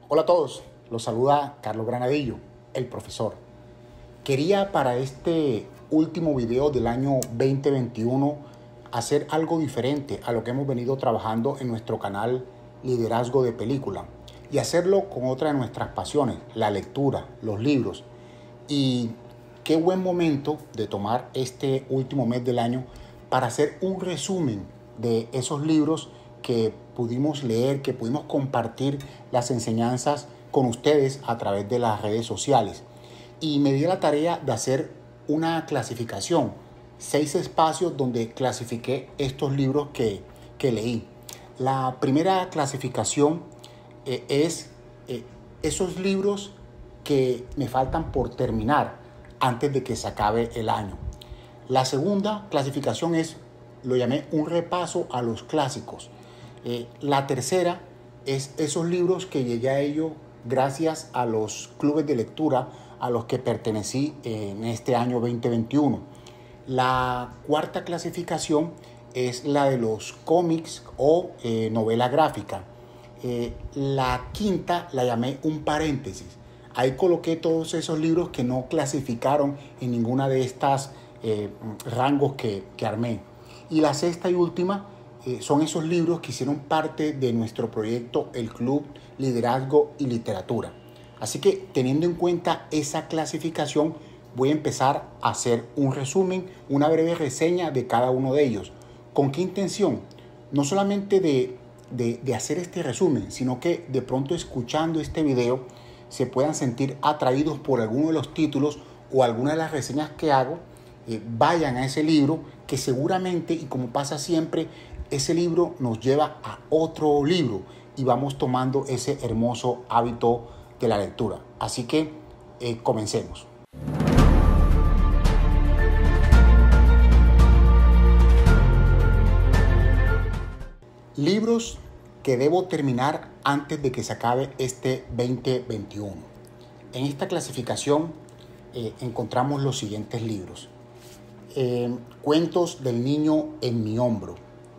Hola a todos, los saluda Carlos Granadillo, el profesor. Quería para este último video del año 2021 hacer algo diferente a lo que hemos venido trabajando en nuestro canal Liderazgo de Película y hacerlo con otra de nuestras pasiones, la lectura, los libros. Y qué buen momento de tomar este último mes del año para hacer un resumen de esos libros que pudimos leer, que pudimos compartir las enseñanzas con ustedes a través de las redes sociales. Y me di la tarea de hacer una clasificación, 6 espacios donde clasifiqué estos libros que leí. La primera clasificación es esos libros que me faltan por terminar antes de que se acabe el año. La segunda clasificación lo llamé un repaso a los clásicos. La tercera es esos libros que llegué a ellos gracias a los clubes de lectura a los que pertenecí en este año 2021. La cuarta clasificación es la de los cómics o novela gráfica. La quinta la llamé un paréntesis. Ahí coloqué todos esos libros que no clasificaron en ninguna de estas rangos que armé. Y la sexta y última son esos libros que hicieron parte de nuestro proyecto El Club Liderazgo y Literatura. Así que teniendo en cuenta esa clasificación, voy a empezar a hacer un resumen, una breve reseña de cada uno de ellos. ¿Con qué intención? No solamente de hacer este resumen, sino que de pronto escuchando este video se puedan sentir atraídos por alguno de los títulos o alguna de las reseñas que hago, vayan a ese libro que seguramente, y como pasa siempre, ese libro nos lleva a otro libro y vamos tomando ese hermoso hábito de la lectura. Así que comencemos. Libros que debo terminar antes de que se acabe este 2021. En esta clasificación encontramos los siguientes libros. Cuentos del niño en mi hombro.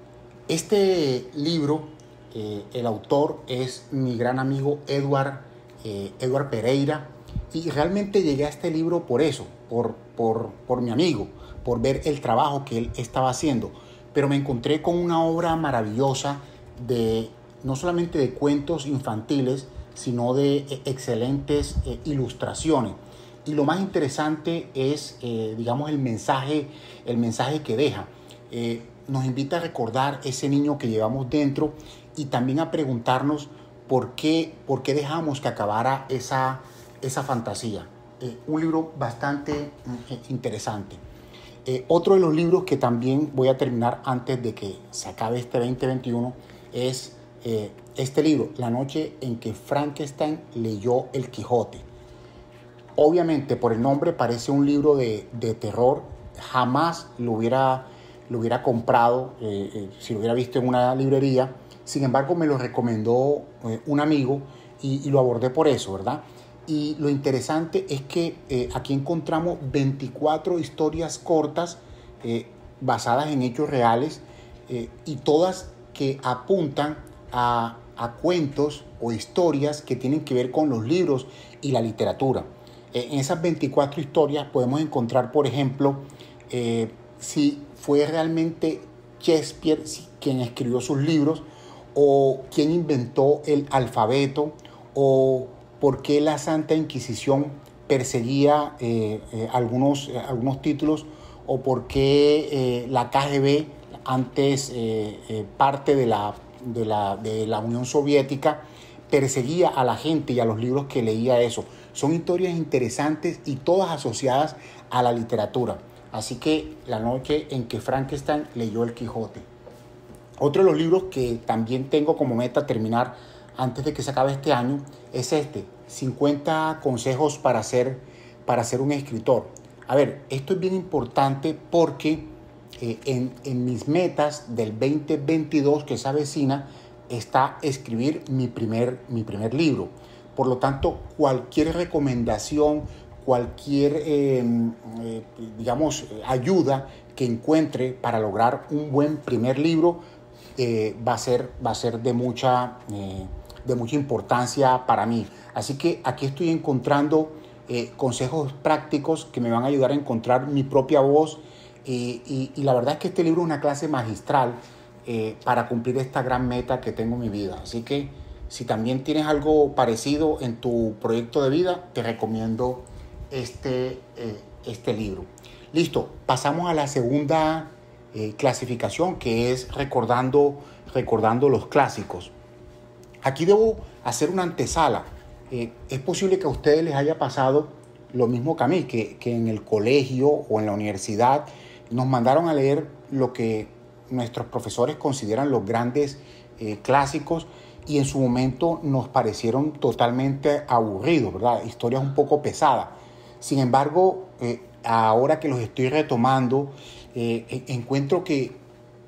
Este libro, el autor es mi gran amigo Eduard Pereira, y realmente llegué a este libro por eso, por mi amigo, por ver el trabajo que él estaba haciendo. Pero me encontré con una obra maravillosa no solamente de cuentos infantiles, sino de excelentes ilustraciones. Y lo más interesante es, digamos, el mensaje que deja. Nos invita a recordar ese niño que llevamos dentro y también a preguntarnos por qué dejamos que acabara esa fantasía. Un libro bastante interesante. Otro de los libros que también voy a terminar antes de que se acabe este 2021 es este libro, La noche en que Frankenstein leyó El Quijote. Obviamente por el nombre parece un libro de terror. Jamás lo hubiera comprado si lo hubiera visto en una librería. Sin embargo, me lo recomendó un amigo y lo abordé por eso, ¿verdad? Y lo interesante es que aquí encontramos 24 historias cortas basadas en hechos reales y todas que apuntan a cuentos o historias que tienen que ver con los libros y la literatura. En esas 24 historias podemos encontrar, por ejemplo, si fue realmente Shakespeare quien escribió sus libros, o quién inventó el alfabeto, o por qué la Santa Inquisición perseguía algunos títulos, o por qué la KGB, antes parte de la Unión Soviética, perseguía a la gente y a los libros que leía eso. Son historias interesantes y todas asociadas a la literatura. Así que La noche en que Frankenstein leyó El Quijote. Otro de los libros que también tengo como meta terminar antes de que se acabe este año es 50 consejos para ser un escritor. A ver, esto es bien importante porque en mis metas del 2022 que se avecina está escribir mi primer libro. Por lo tanto, cualquier recomendación, cualquier ayuda que encuentre para lograr un buen primer libro va a ser de mucha de mucha importancia para mí. Así que aquí estoy encontrando consejos prácticos que me van a ayudar a encontrar mi propia voz y la verdad es que este libro es una clase magistral para cumplir esta gran meta que tengo en mi vida. Así que si también tienes algo parecido en tu proyecto de vida, te recomiendo este libro. Listo, pasamos a la segunda clasificación, que es recordando los clásicos. Aquí debo hacer una antesala. Es posible que a ustedes les haya pasado lo mismo que a mí, que en el colegio o en la universidad nos mandaron a leer lo que nuestros profesores consideran los grandes clásicos y en su momento nos parecieron totalmente aburridos, ¿verdad? Historias un poco pesadas. Sin embargo, ahora que los estoy retomando, encuentro que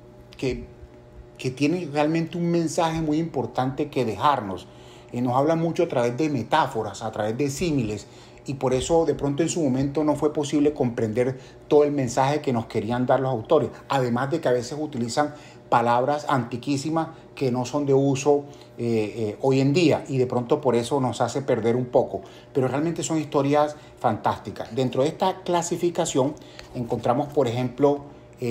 tienen realmente un mensaje muy importante que dejarnos. Nos habla mucho a través de metáforas, a través de símiles, y por eso de pronto en su momento no fue posible comprender todo el mensaje que nos querían dar los autores. Además de que a veces utilizan palabras antiquísimas que no son de uso hoy en día y de pronto por eso nos hace perder un poco. Pero realmente son historias fantásticas. Dentro de esta clasificación encontramos, por ejemplo,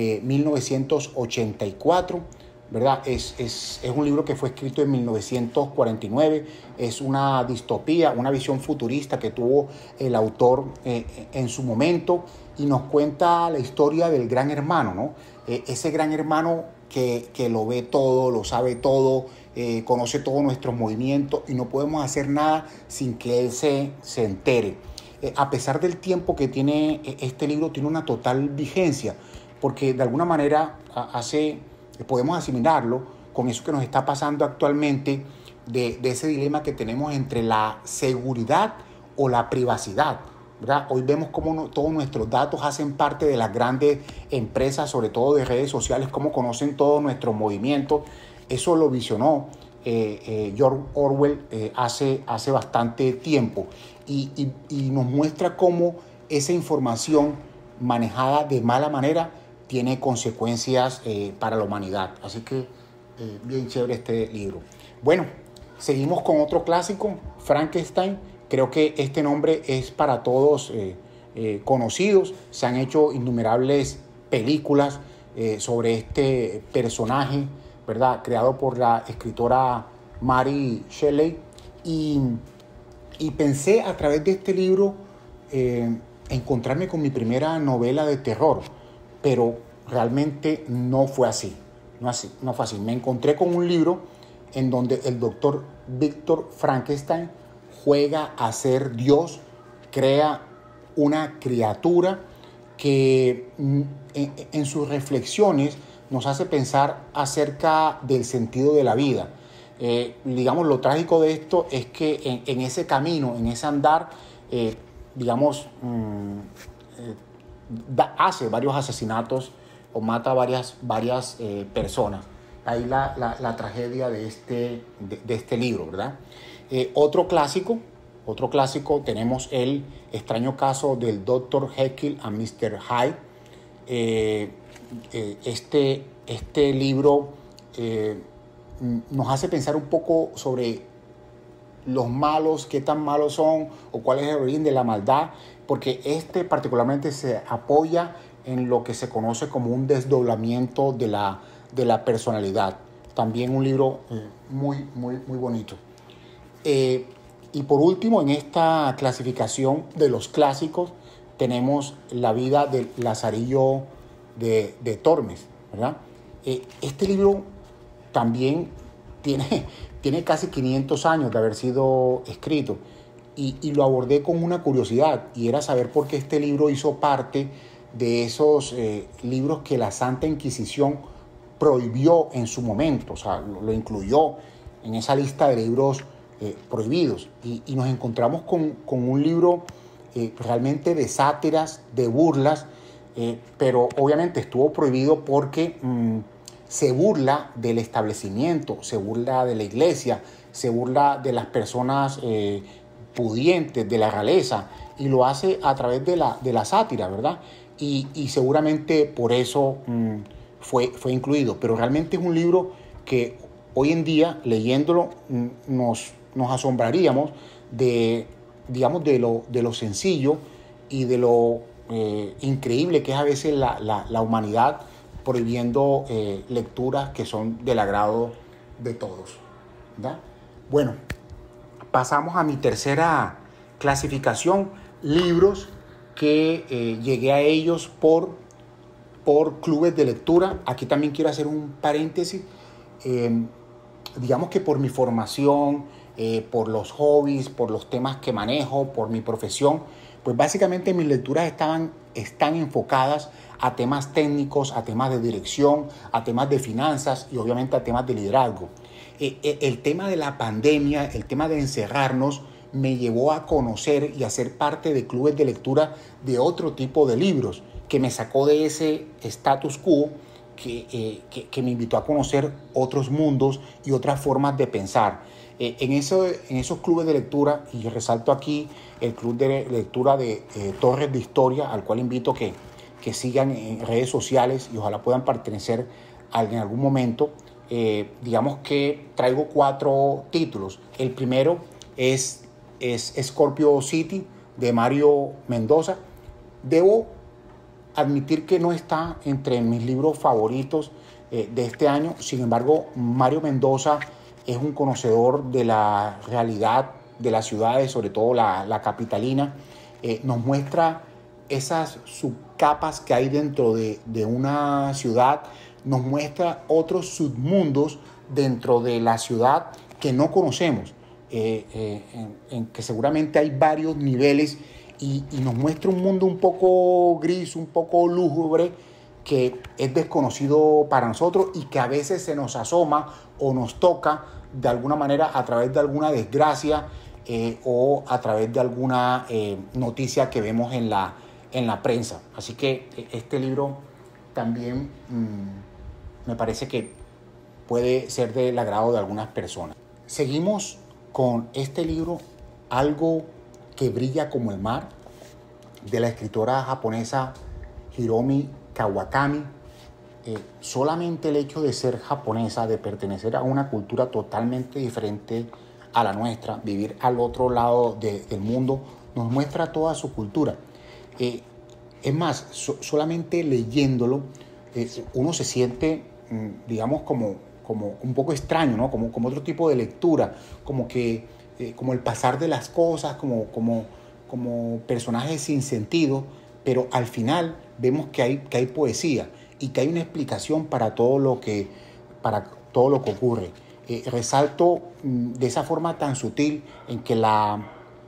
1984, ¿verdad? Es un libro que fue escrito en 1949, es una distopía, una visión futurista que tuvo el autor en su momento y nos cuenta la historia del gran hermano, ¿no? Ese gran hermano que lo ve todo, lo sabe todo, conoce todos nuestros movimientos y no podemos hacer nada sin que él se entere. A pesar del tiempo que tiene este libro, tiene una total vigencia, porque de alguna manera podemos asimilarlo con eso que nos está pasando actualmente de ese dilema que tenemos entre la seguridad o la privacidad, ¿verdad? Hoy vemos cómo todos nuestros datos hacen parte de las grandes empresas, sobre todo de redes sociales, cómo conocen todos nuestros movimientos. Eso lo visionó George Orwell hace bastante tiempo y nos muestra cómo esa información manejada de mala manera tiene consecuencias para la humanidad. Así que bien chévere este libro. Bueno, seguimos con otro clásico, Frankenstein. Creo que este nombre es para todos conocidos. Se han hecho innumerables películas sobre este personaje, ¿verdad? Creado por la escritora Mary Shelley. Y pensé a través de este libro encontrarme con mi primera novela de terror. Pero realmente no fue así. No fue así. Me encontré con un libro en donde el doctor Víctor Frankenstein juega a ser Dios, crea una criatura que en sus reflexiones nos hace pensar acerca del sentido de la vida. Digamos, lo trágico de esto es que en ese camino, en ese andar, hace varios asesinatos o mata varias personas. Ahí la tragedia de este libro, ¿verdad? Otro clásico, tenemos el extraño caso del Dr. Jekyll and Mr. Hyde. Este libro nos hace pensar un poco sobre los malos, qué tan malos son o cuál es el origen de la maldad, porque particularmente se apoya en lo que se conoce como un desdoblamiento de la personalidad. También un libro muy bonito. Y por último, en esta clasificación de los clásicos, tenemos la vida del Lazarillo de Tormes, ¿verdad? Este libro también tiene casi 500 años de haber sido escrito y lo abordé con una curiosidad y era saber por qué este libro hizo parte de esos libros que la Santa Inquisición prohibió en su momento, o sea, lo incluyó en esa lista de libros prohibidos y nos encontramos con un libro realmente de sátiras, de burlas, pero obviamente estuvo prohibido porque se burla del establecimiento, se burla de la iglesia, se burla de las personas pudientes, de la realeza, y lo hace a través de la sátira, ¿verdad? Y seguramente por eso fue incluido, pero realmente es un libro que hoy en día, leyéndolo, nos asombraríamos de, digamos, de lo sencillo y de lo increíble que es a veces la humanidad, prohibiendo lecturas que son del agrado de todos, ¿verdad? Bueno, pasamos a mi tercera clasificación, libros que llegué a ellos por clubes de lectura. Aquí también quiero hacer un paréntesis. Digamos que por mi formación, por los hobbies, por los temas que manejo, por mi profesión, pues básicamente mis lecturas están enfocadas a temas técnicos, a temas de dirección, a temas de finanzas y obviamente a temas de liderazgo. El tema de la pandemia, el tema de encerrarnos, me llevó a conocer y a ser parte de clubes de lectura de otro tipo de libros, que me sacó de ese status quo que me invitó a conocer otros mundos y otras formas de pensar. En esos clubes de lectura, y resalto aquí el club de lectura de Torres de Historia, al cual invito que sigan en redes sociales y ojalá puedan pertenecer en algún momento. Digamos que traigo 4 títulos. El primero es Scorpio City, de Mario Mendoza. Debo admitir que no está entre mis libros favoritos de este año. Sin embargo, Mario Mendoza es un conocedor de la realidad de las ciudades, sobre todo la capitalina. Nos muestra esas subcapas que hay dentro de una ciudad, nos muestra otros submundos dentro de la ciudad que no conocemos, en que seguramente hay varios niveles y nos muestra un mundo un poco gris, un poco lúgubre, que es desconocido para nosotros y que a veces se nos asoma o nos toca de alguna manera a través de alguna desgracia o a través de alguna noticia que vemos en la prensa. Así que este libro también me parece que puede ser del agrado de algunas personas. Seguimos con este libro, Algo que brilla como el mar, de la escritora japonesa Hiromi Kawakami. Solamente el hecho de ser japonesa, de pertenecer a una cultura totalmente diferente a la nuestra, vivir al otro lado del mundo, nos muestra toda su cultura. Es más, solamente leyéndolo, uno se siente, digamos, como un poco extraño, ¿no? Como otro tipo de lectura, como el pasar de las cosas, como personajes sin sentido, pero al final vemos que hay poesía y que hay una explicación para todo lo que ocurre. Resalto de esa forma tan sutil en que la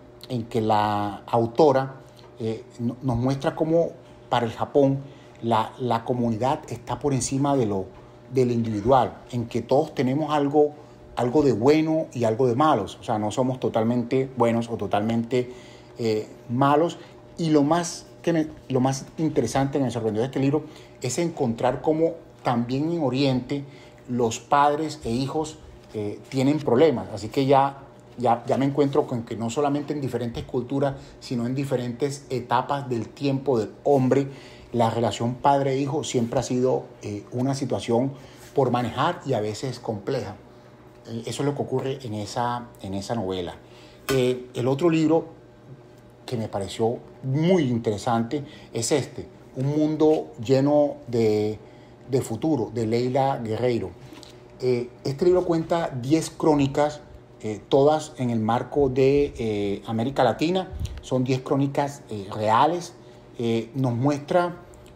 autora nos muestra cómo para el Japón la comunidad está por encima de lo individual, en que todos tenemos algo de bueno y algo de malos. O sea, no somos totalmente buenos o totalmente malos. Y lo más interesante que me sorprendió de este libro es encontrar cómo también en Oriente los padres e hijos tienen problemas. Así que ya me encuentro con que no solamente en diferentes culturas, sino en diferentes etapas del tiempo del hombre, la relación padre-hijo siempre ha sido una situación por manejar y a veces compleja. Eso es lo que ocurre en esa novela. El otro libro que me pareció muy interesante es Un mundo lleno de futuro, de Leila Guerreiro. Este libro cuenta 10 crónicas, todas en el marco de América Latina. Son 10 crónicas reales. Nos muestra,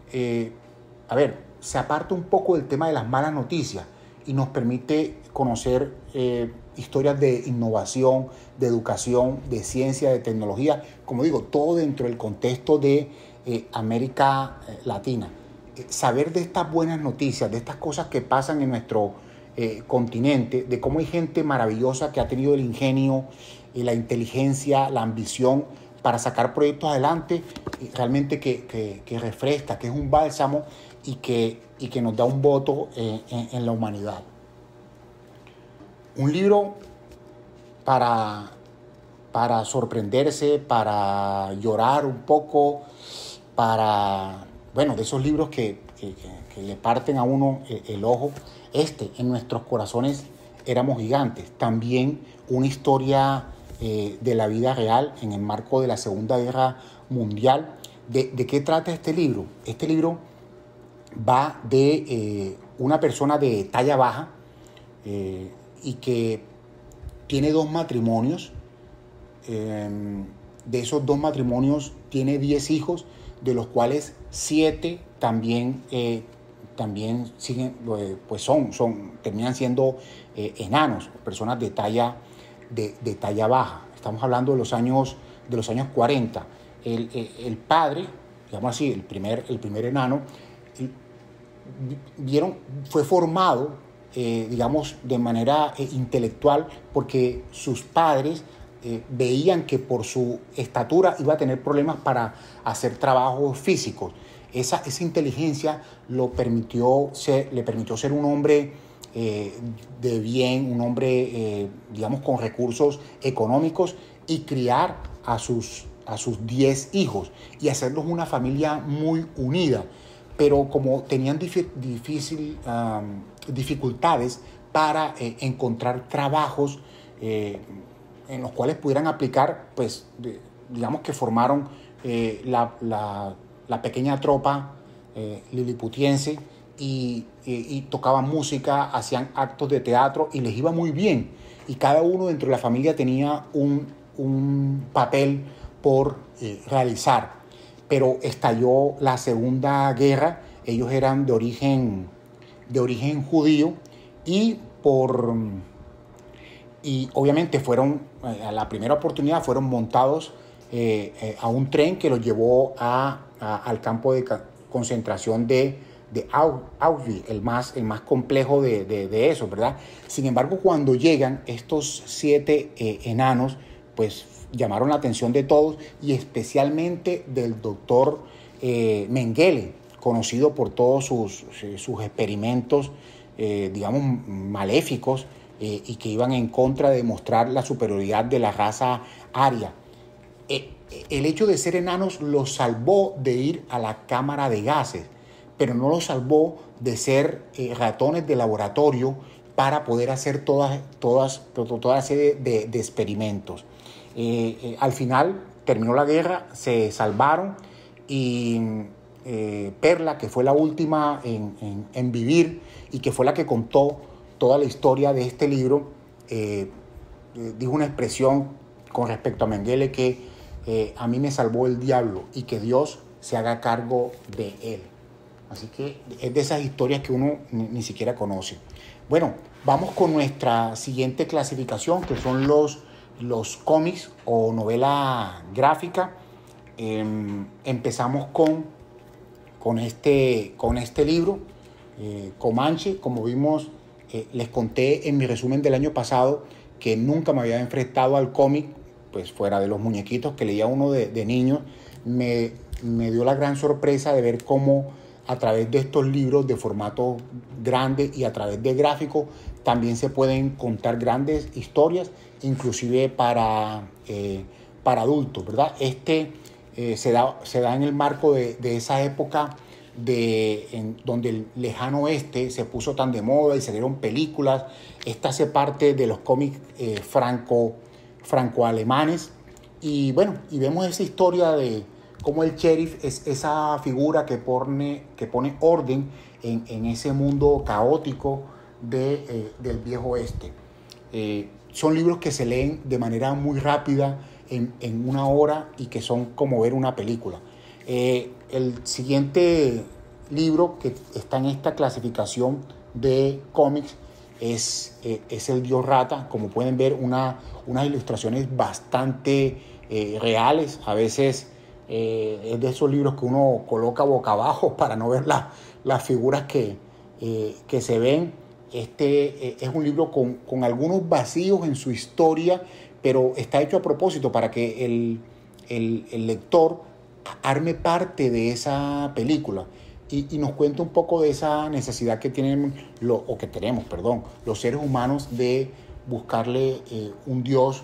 se aparta un poco del tema de las malas noticias y nos permite conocer historias de innovación, de educación, de ciencia, de tecnología, como digo, todo dentro del contexto de América Latina. Saber de estas buenas noticias, de estas cosas que pasan en nuestro continente, de cómo hay gente maravillosa que ha tenido el ingenio, la inteligencia, la ambición para sacar proyectos adelante, realmente que refresca, que es un bálsamo y que nos da un voto en la humanidad. Un libro para sorprenderse, para llorar un poco, de esos libros que le parten a uno el ojo. En nuestros corazones éramos gigantes. También una historia de la vida real en el marco de la Segunda Guerra Mundial. ¿De qué trata este libro? Este libro va de una persona de talla baja y que tiene 2 matrimonios. De esos 2 matrimonios tiene 10 hijos, de los cuales 7 también siguen, pues terminan siendo enanos, personas de talla baja. Estamos hablando de los años 40. El padre, digamos así, el primer enano, fue formado, digamos, de manera intelectual, porque sus padres veían que por su estatura iba a tener problemas para hacer trabajos físicos. Esa inteligencia le permitió ser un hombre de bien, un hombre, digamos, con recursos económicos, y criar a sus 10 hijos y hacerlos una familia muy unida. Pero como tenían dificultades para encontrar trabajos en los cuales pudieran aplicar, pues digamos que formaron la pequeña tropa liliputiense y tocaban música, hacían actos de teatro y les iba muy bien. Y cada uno dentro de la familia tenía un papel por realizar. Pero estalló la Segunda Guerra, ellos eran de origen judío y obviamente a la primera oportunidad fueron montados a un tren que los llevó al campo de concentración de Auschwitz, el más complejo de eso, ¿verdad? Sin embargo, cuando llegan estos 7 enanos, pues llamaron la atención de todos, y especialmente del doctor Mengele, conocido por todos sus experimentos, digamos, maléficos, y que iban en contra de demostrar la superioridad de la raza aria. El hecho de ser enanos los salvó de ir a la cámara de gases, pero no los salvó de ser ratones de laboratorio para poder hacer toda serie de experimentos. Al final terminó la guerra, se salvaron, y Perla, que fue la última en vivir y que fue la que contó toda la historia de este libro, dijo una expresión con respecto a Mengele que a mí me salvó el diablo y que Dios se haga cargo de él. Así que es de esas historias que uno ni siquiera conoce. Bueno, vamos con nuestra siguiente clasificación, que son los cómics o novela gráfica. Empezamos con este libro, Comanche. Como vimos, les conté en mi resumen del año pasado que nunca me había enfrentado al cómic, pues fuera de los muñequitos que leía uno de niño. Me dio la gran sorpresa de ver cómo a través de estos libros de formato grande y a través de gráficos también se pueden contar grandes historias, inclusive para adultos, ¿verdad? Se da en el marco de esa época donde el lejano oeste se puso tan de moda y salieron películas. Esta hace parte de los cómics franco-alemanes. Y bueno, y vemos esa historia de cómo el sheriff es esa figura que pone orden en ese mundo caótico del viejo oeste. Son libros que se leen de manera muy rápida, en 1 hora, y que son como ver una película. El siguiente libro que está en esta clasificación de cómics es El Dios Rata. Como pueden ver, unas ilustraciones bastante reales. A veces es de esos libros que uno coloca boca abajo para no ver las figuras que se ven. Es un libro con algunos vacíos en su historia, pero está hecho a propósito para que el lector arme parte de esa película y nos cuenta un poco de esa necesidad que tenemos los seres humanos de buscarle un Dios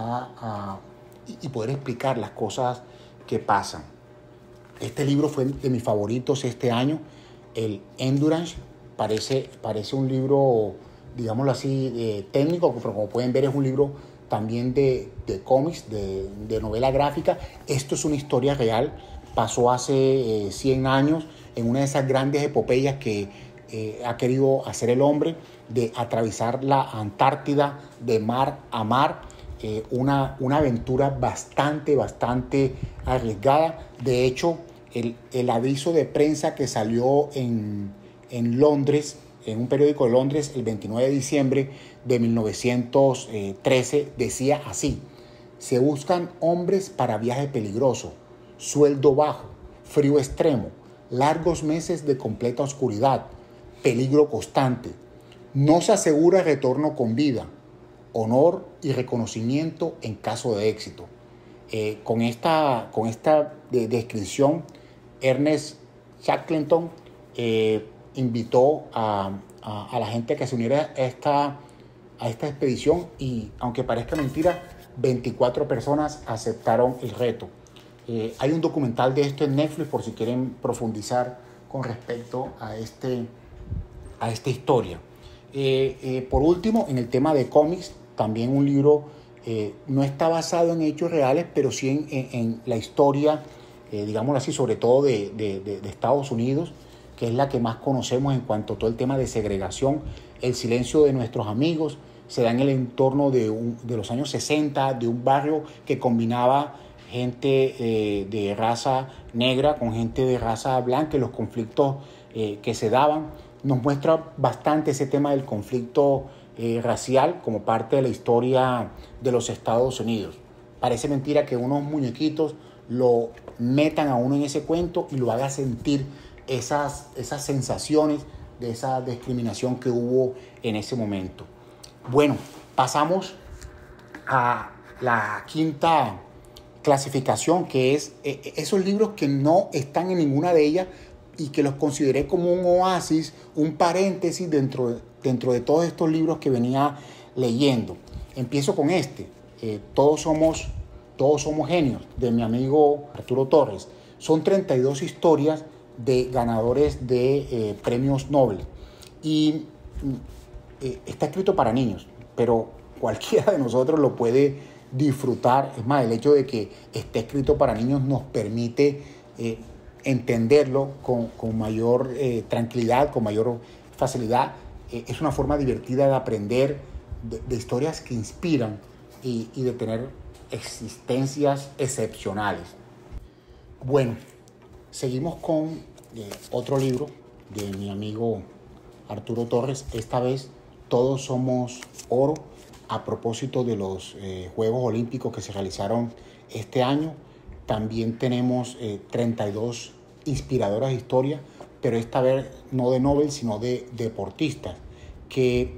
y poder explicar las cosas que pasan. Este libro fue de mis favoritos este año, el Endurance. Parece un libro digámoslo así, técnico, pero como pueden ver es un libro también de cómics, de novela gráfica. Esto es una historia real, pasó hace 100 años en una de esas grandes epopeyas que ha querido hacer el hombre, de atravesar la Antártida de mar a mar, una aventura bastante arriesgada. De hecho, el aviso de prensa que salió en Londres, en un periódico de Londres, el 29 de diciembre de 1913, decía así: se buscan hombres para viaje peligroso, sueldo bajo, frío extremo, largos meses de completa oscuridad, peligro constante. No se asegura retorno con vida, honor y reconocimiento en caso de éxito. Con esta descripción, Ernest Shackleton invitó a la gente que se uniera a esta expedición, y aunque parezca mentira, 24 personas aceptaron el reto. Hay un documental de esto en Netflix por si quieren profundizar con respecto a esta historia. Por último, en el tema de cómics, también un libro no está basado en hechos reales, pero sí en la historia, digámoslo así, sobre todo de Estados Unidos, que es la que más conocemos en cuanto a todo el tema de segregación. El silencio de nuestros amigos se da en el entorno de los años 60, de un barrio que combinaba gente de raza negra con gente de raza blanca, y los conflictos que se daban. Nos muestra bastante ese tema del conflicto racial como parte de la historia de los Estados Unidos. Parece mentira que unos muñequitos lo metan a uno en ese cuento y lo haga sentir esas sensaciones de esa discriminación que hubo en ese momento. Bueno, pasamos a la quinta clasificación, que es esos libros que no están en ninguna de ellas y que los consideré como un oasis, un paréntesis dentro de todos estos libros que venía leyendo. Empiezo con Todos somos genios, de mi amigo Arturo Torres. Son 32 historias de ganadores de premios Nobel, y está escrito para niños, pero cualquiera de nosotros lo puede disfrutar. Es más, el hecho de que esté escrito para niños nos permite entenderlo con mayor tranquilidad, con mayor facilidad. Es una forma divertida de aprender de historias que inspiran y de tener existencias excepcionales. Bueno, seguimos con otro libro de mi amigo Arturo Torres, esta vez Todos somos oro, a propósito de los Juegos Olímpicos que se realizaron este año. También tenemos 32 inspiradoras historias, pero esta vez no de Nobel, sino de deportistas, que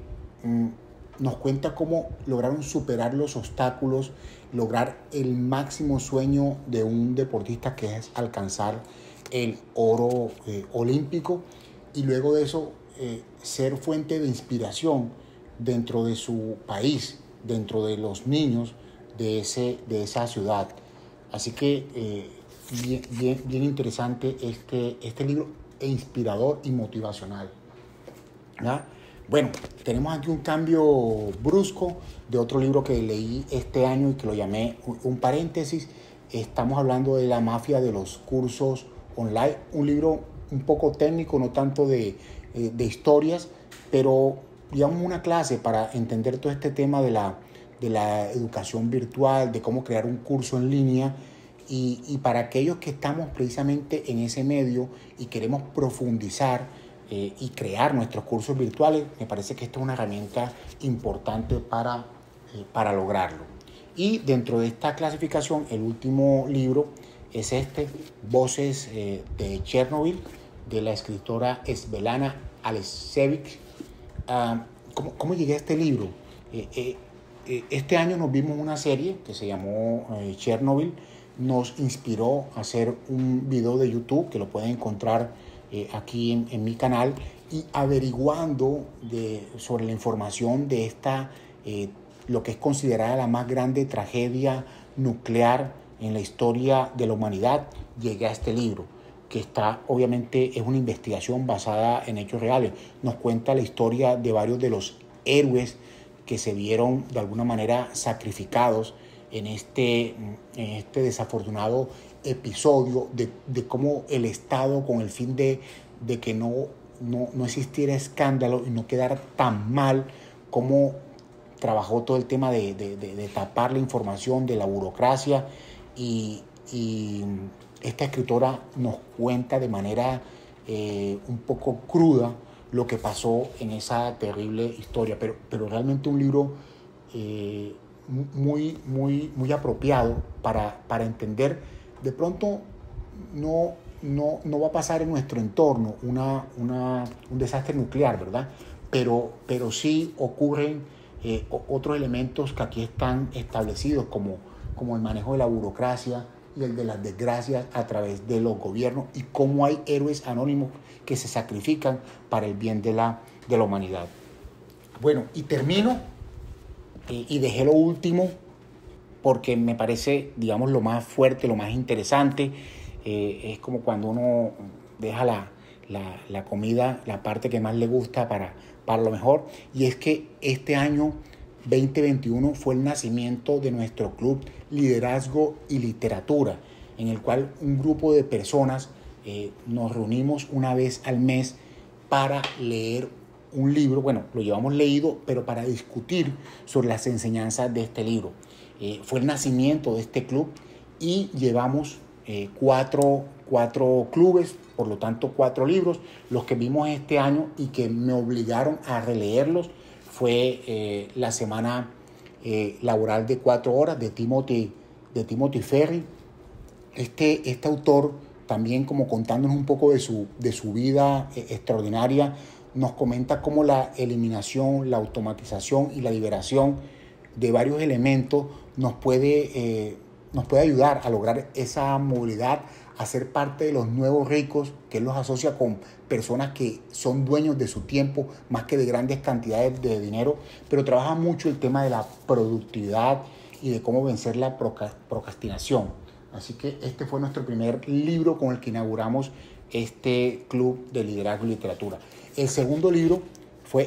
nos cuenta cómo lograron superar los obstáculos, lograr el máximo sueño de un deportista, que es alcanzar el oro olímpico, y luego de eso ser fuente de inspiración dentro de su país, dentro de los niños de esa ciudad. Así que bien interesante este libro, e inspirador y motivacional, ¿verdad? Bueno, tenemos aquí un cambio brusco de otro libro que leí este año y que lo llamé un paréntesis. Estamos hablando de La mafia de los cursos online, un libro un poco técnico, no tanto de historias, pero digamos una clase para entender todo este tema de la educación virtual, de cómo crear un curso en línea, y para aquellos que estamos precisamente en ese medio y queremos profundizar y crear nuestros cursos virtuales, me parece que esta es una herramienta importante para lograrlo. Y dentro de esta clasificación, el último libro es Voces de Chernobyl, de la escritora Svetlana Alexievich. ¿Cómo llegué a este libro? Este año nos vimos una serie que se llamó Chernobyl. Nos inspiró a hacer un video de YouTube que lo pueden encontrar aquí en mi canal, y averiguando sobre la información de lo que es considerada la más grande tragedia nuclear en la historia de la humanidad, llegué a este libro, que obviamente es una investigación basada en hechos reales. Nos cuenta la historia de varios de los héroes que se vieron de alguna manera sacrificados en este desafortunado episodio de cómo el Estado, con el fin de que no existiera escándalo y no quedara tan mal, cómo trabajó todo el tema de tapar la información, de la burocracia, y esta escritora nos cuenta de manera un poco cruda lo que pasó en esa terrible historia, pero realmente un libro muy apropiado para entender. De pronto no va a pasar en nuestro entorno un desastre nuclear, ¿verdad? Pero sí ocurren otros elementos que aquí están establecidos, como el manejo de la burocracia y el de las desgracias a través de los gobiernos, y cómo hay héroes anónimos que se sacrifican para el bien de la humanidad. Bueno, y termino y dejé lo último porque me parece, digamos, lo más fuerte, lo más interesante. Es como cuando uno deja la comida, la parte que más le gusta para lo mejor. Y es que este año 2021 fue el nacimiento de nuestro club Liderazgo y Literatura, en el cual un grupo de personas nos reunimos una vez al mes para leer un libro. Bueno, lo llevamos leído, pero para discutir sobre las enseñanzas de este libro. Fue el nacimiento de este club y llevamos cuatro clubes, por lo tanto 4 libros. Los que vimos este año y que me obligaron a releerlos fue la semana laboral de 4 horas de Timothy Ferry. Este autor, también como contándonos un poco de su vida extraordinaria, nos comenta cómo la eliminación, la automatización y la liberación de varios elementos nos puede ayudar a lograr esa movilidad, a ser parte de los nuevos ricos, que él los asocia con personas que son dueños de su tiempo más que de grandes cantidades de dinero, pero trabaja mucho el tema de la productividad y de cómo vencer la procrastinación. Así que este fue nuestro primer libro con el que inauguramos este club de liderazgo y literatura. El segundo libro fue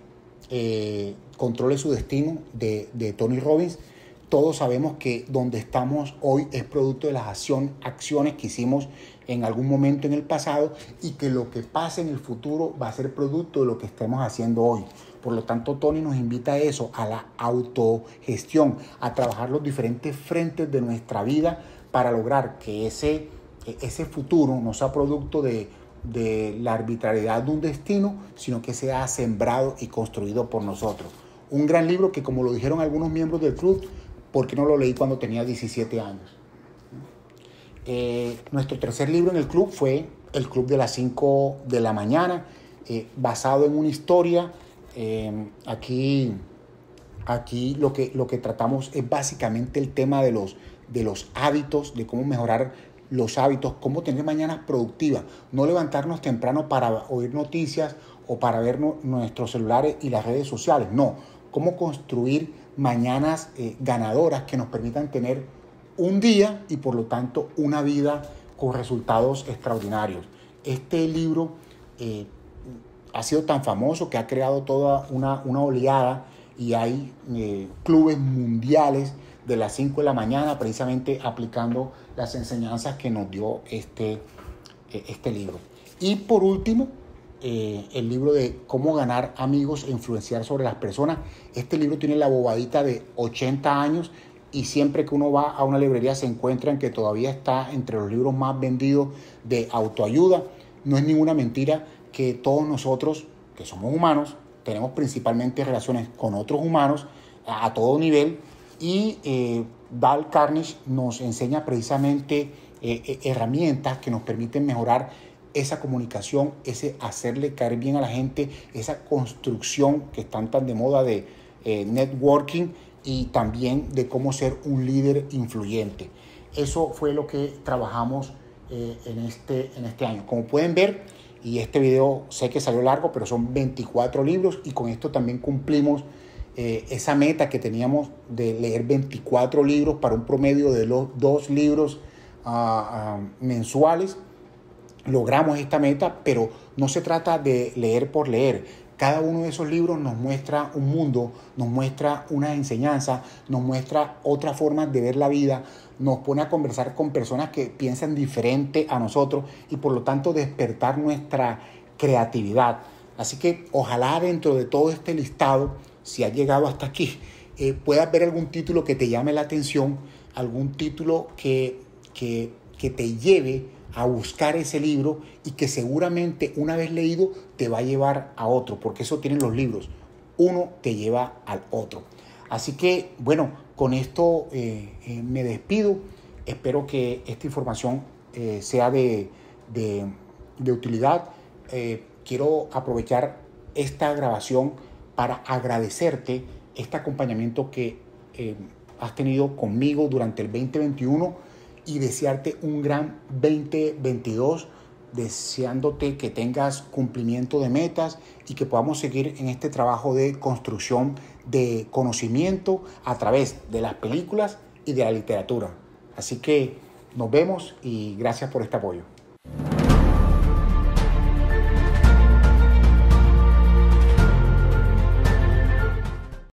Controle su destino, de Tony Robbins. Todos sabemos que donde estamos hoy es producto de las acciones que hicimos en algún momento en el pasado, y que lo que pase en el futuro va a ser producto de lo que estemos haciendo hoy. Por lo tanto, Tony nos invita a eso, a la autogestión, a trabajar los diferentes frentes de nuestra vida para lograr que ese futuro no sea producto de la arbitrariedad de un destino, sino que sea sembrado y construido por nosotros. Un gran libro que, como lo dijeron algunos miembros del club, ¿por qué no lo leí cuando tenía 17 años? Nuestro tercer libro en el club fue El Club de las 5 de la mañana, basado en una historia. Aquí lo que tratamos es básicamente el tema de los hábitos, de cómo mejorar los hábitos, cómo tener mañanas productivas, no levantarnos temprano para oír noticias o para ver nuestros celulares y las redes sociales, no, cómo construir mañanas ganadoras que nos permitan tener un día y por lo tanto una vida con resultados extraordinarios. Este libro ha sido tan famoso que ha creado toda una oleada, y hay clubes mundiales de las 5 de la mañana, precisamente aplicando las enseñanzas que nos dio este libro. Y por último, el libro de Cómo ganar amigos e influenciar sobre las personas. Este libro tiene la bobadita de 80 años, y siempre que uno va a una librería se encuentra en que todavía está entre los libros más vendidos de autoayuda. No es ninguna mentira que todos nosotros, que somos humanos, tenemos principalmente relaciones con otros humanos a todo nivel, y Dale Carnegie nos enseña precisamente herramientas que nos permiten mejorar esa comunicación, ese hacerle caer bien a la gente, esa construcción que están tan de moda de networking, y también de cómo ser un líder influyente. Eso fue lo que trabajamos en este año. Como pueden ver, y este video sé que salió largo, pero son 24 libros, y con esto también cumplimos esa meta que teníamos de leer 24 libros para un promedio de los 2 libros mensuales. Logramos esta meta, pero no se trata de leer por leer. Cada uno de esos libros nos muestra un mundo, nos muestra una enseñanza, nos muestra otra forma de ver la vida, nos pone a conversar con personas que piensan diferente a nosotros y por lo tanto despertar nuestra creatividad. Así que ojalá dentro de todo este listado, si has llegado hasta aquí, puedas ver algún título que te llame la atención, algún título que te lleve a buscar ese libro y que seguramente una vez leído te va a llevar a otro, porque eso tienen los libros, uno te lleva al otro. Así que bueno, con esto me despido, espero que esta información sea de utilidad. Quiero aprovechar esta grabación para agradecerte este acompañamiento que has tenido conmigo durante el 2021 y desearte un gran 2022, deseándote que tengas cumplimiento de metas y que podamos seguir en este trabajo de construcción de conocimiento a través de las películas y de la literatura. Así que nos vemos y gracias por este apoyo.